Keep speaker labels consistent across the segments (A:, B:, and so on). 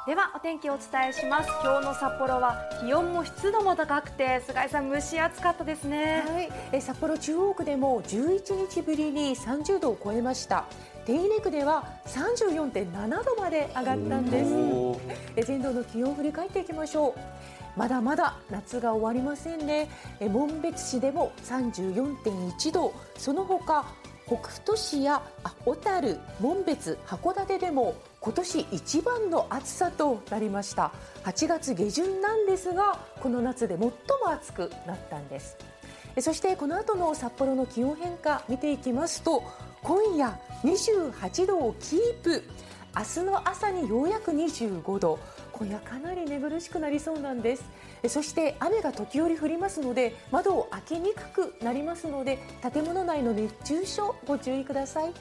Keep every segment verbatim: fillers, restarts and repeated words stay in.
A: ではお天気をお伝えします。今日の札幌は気温も湿度も高くて、菅井さん蒸し暑かったですね。
B: はい、え札幌中央区でもじゅういちにちぶりにさんじゅうどを超えました。手稲区では さんじゅうよんてんななどまで上がったんです。え全道の気温を振り返っていきましょう。まだまだ夏が終わりませんね。え紋別市でも さんじゅうよんてんいちど、その他北斗市やあ小樽、紋別、函館でも今年一番の暑さとなりました。はちがつげじゅんなんですが、この夏で最も暑くなったんです。そしてこの後の札幌の気温変化見ていきますと、今夜にじゅうはちどをキープ、明日の朝にようやくにじゅうごど、今夜かなり寝苦しくなりそうなんです。そして雨が時折降りますので、窓を開けにくくなりますので、建物内の熱中症ご注意ください。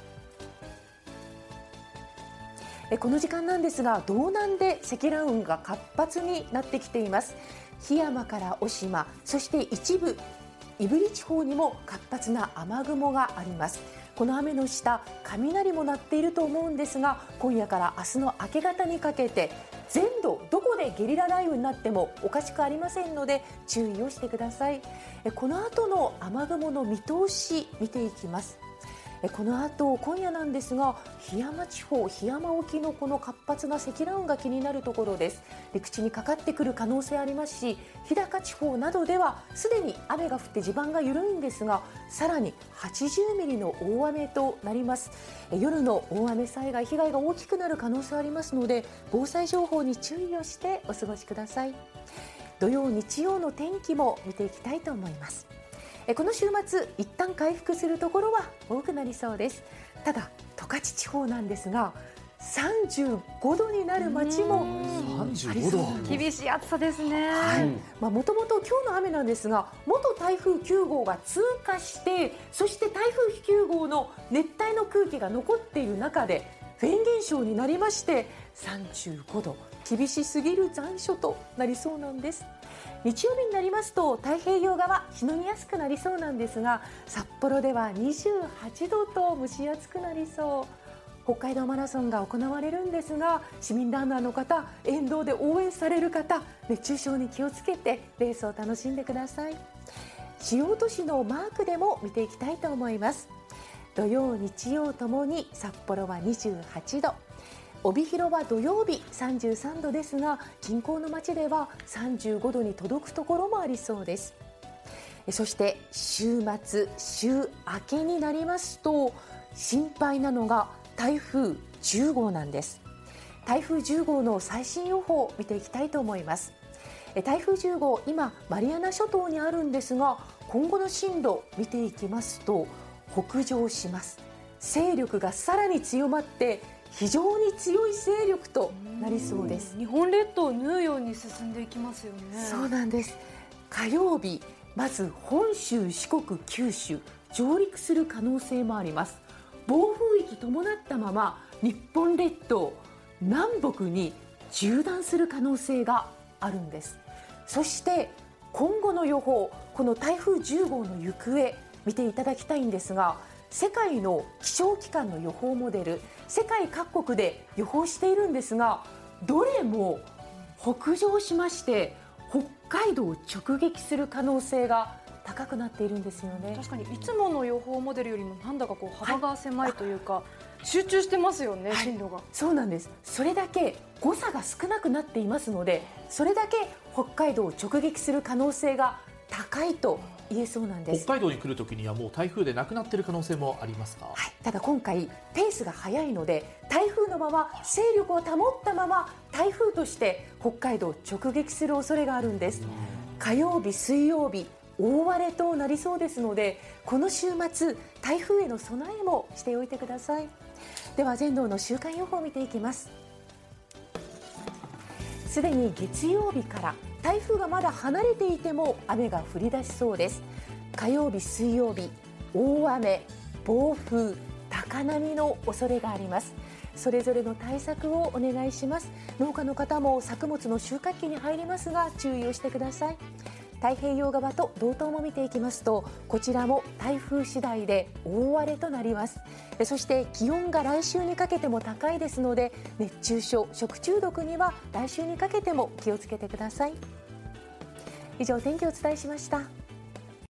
B: この時間なんですが、道南で積乱雲が活発になってきています。檜山から渡島、そして一部胆振地方にも活発な雨雲があります。この雨の下、雷も鳴っていると思うんですが、今夜から明日の明け方にかけて全土どこでゲリラ雷雨になってもおかしくありませんので、注意をしてください。この後の雨雲の見通し見ていきます。この後今夜なんですが、檜山地方、檜山沖のこの活発な積乱雲が気になるところです。陸地にかかってくる可能性ありますし、日高地方などではすでに雨が降って地盤が緩いんですが、さらにはちじゅうミリの大雨となります。夜の大雨災害、被害が大きくなる可能性ありますので、防災情報に注意をしてお過ごしください。土曜日曜の天気も見ていきたいと思います。この週末一旦回復するところは多くなりそうです。ただ十勝地方なんですが、さんじゅうごどになる町もありそうです。
A: 厳しい暑さですね。
B: もともと今日の雨なんですが、元台風きゅうごうが通過して、そして台風きゅうごうの熱帯の空気が残っている中でフェーン現象になりまして、さんじゅうごど、厳しすぎる残暑となりそうなんです。日曜日になりますと太平洋側しのぎやすくなりそうなんですが、札幌ではにじゅうはちどと蒸し暑くなりそう。北海道マラソンが行われるんですが、市民ランナーの方、沿道で応援される方、熱中症に気をつけてレースを楽しんでください。主要都市のマークでも見ていきたいと思います。土曜日曜ともに札幌はにじゅうはちど、帯広は土曜日さんじゅうさんどですが、近郊の町ではさんじゅうごどに届くところもありそうです。そして週末、週明けになりますと、心配なのが台風じゅうごうなんです。台風じゅうごうの最新予報を見ていきたいと思います。台風じゅうごう、今マリアナ諸島にあるんですが、今後の進路見ていきますと、北上します。勢力がさらに強まって非常に強い勢力となりそうです。
A: 日本列島を縫うように進んでいきますよね。
B: そうなんです。火曜日、まず本州、四国、九州上陸する可能性もあります。暴風域伴ったまま日本列島南北に縦断する可能性があるんです。そして今後の予報、この台風じゅうごうの行方見ていただきたいんですが、世界の気象機関の予報モデル、世界各国で予報しているんですが、どれも北上しまして北海道を直撃する可能性が高くなっているんですよね。
A: 確かにいつもの予報モデルよりもなんだかこう幅が狭いというか、はい、集中してますよね、はい、進路が。
B: そうなんです。それだけ誤差が少なくなっていますので、それだけ北海道を直撃する可能性が高いと言えそうなんです。
C: 北海道に来るときにはもう台風でなくなっている可能性もありますか？
B: はい、ただ今回ペースが速いので、台風のまま勢力を保ったまま台風として北海道を直撃する恐れがあるんです。火曜日、水曜日大荒れとなりそうですので、この週末台風への備えもしておいてください。では全道の週間予報を見ていきます。すでに月曜日から台風がまだ離れていても雨が降り出しそうです。火曜日、水曜日大雨、暴風、高波の恐れがあります。それぞれの対策をお願いします。農家の方も作物の収穫期に入りますが注意をしてください。 太平洋側と道東も見ていきますと、こちらも台風次第で大荒れとなります。そして気温が来週にかけても高いですので、熱中症、食中毒には来週にかけても気をつけてください。以上、天気をお伝えしました。